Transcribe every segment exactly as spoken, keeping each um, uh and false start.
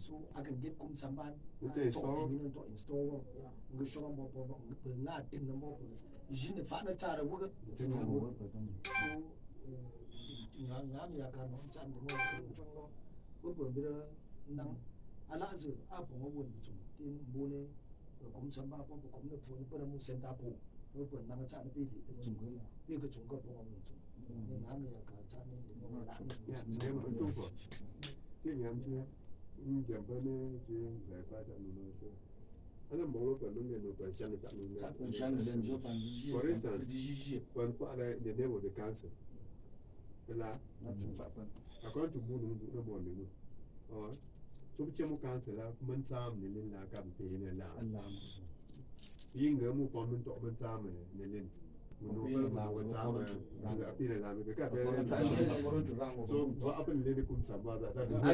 so akan get kum samban Ute to install. ni to install ngi shoro mo po no ngi pe na tin no mo jine fa na tare wo ga so nga nga mi ya ka no chan de mo ko chong no ko po bi nang ala zu a po mo won chu tin bo ne kum samba po po kum ne po ne po mu sen ta po ko po na cha ne bi li de chung ko la bi ko chung ko po mo chu ni nga mi ya ka cha ne de mo la Yeah, they were too far. Thing I'm here, in Japan, Jim, I pass and no show. And I'm more of a longer no question. For instance, one father, the name of the council. According to Moon, no more than or so Chemo council, Mansam, Nilin, campaign and alarm. Being a move on to Mansam and Nilin. So what happened in the Sabbath?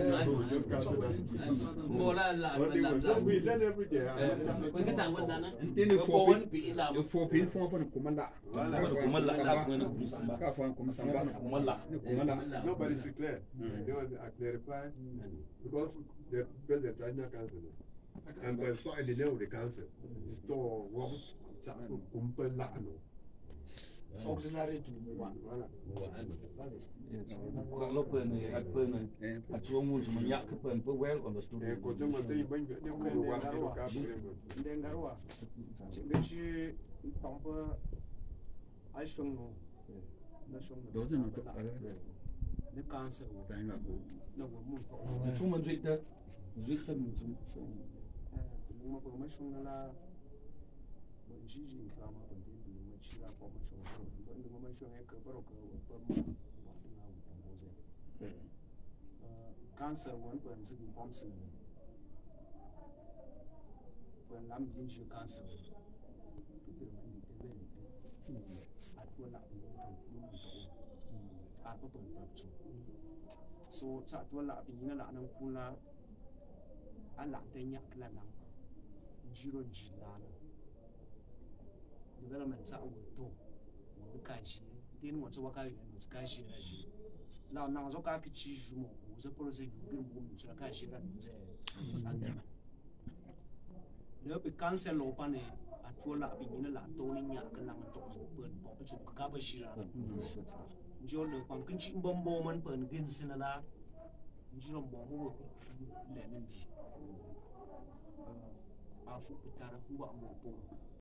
We learn every day. Four pin four point Kumala. Nobody is clear. They want to clarify because the president China council and by far the name of the council is to Robert Kumpelano. auxiliary to one. Kalau pen ni, at pen ni, at suamun semenyak ke pen, per well understood. Eh, kau cuma tadi banyak dia boleh buat dia kabel. Dengarwa, jadi tanpa aisung no, nasung. Dozen untuk Ni cancer. tengah aku. Na wamu. Cuma Twitter, Twitter macam. Luma promotion la, bonjiji kama bonjiji. Chira promotion, but the promotion is covered per month. Cancer one person in Thompson. When I'm into cancer, I will not be at the so that will not be in a land of Kula. I like the Yaklan. Jiro Gilana. Development sa to mo ka shi din mo tso ka yin mo ka shi ra shi la na zo ka ki chi ju mo mo ze pro ze yu mo mo tso ka shi ra mo ze le be cancel lo pa ne a to la bi ni la to ni nya ka na to zo pen po pa chu ka ba shi ra jo le pam kin chi bom bo man pen bin sin la ji ro mo mo le ni bi a fu ta ra hu ba mo po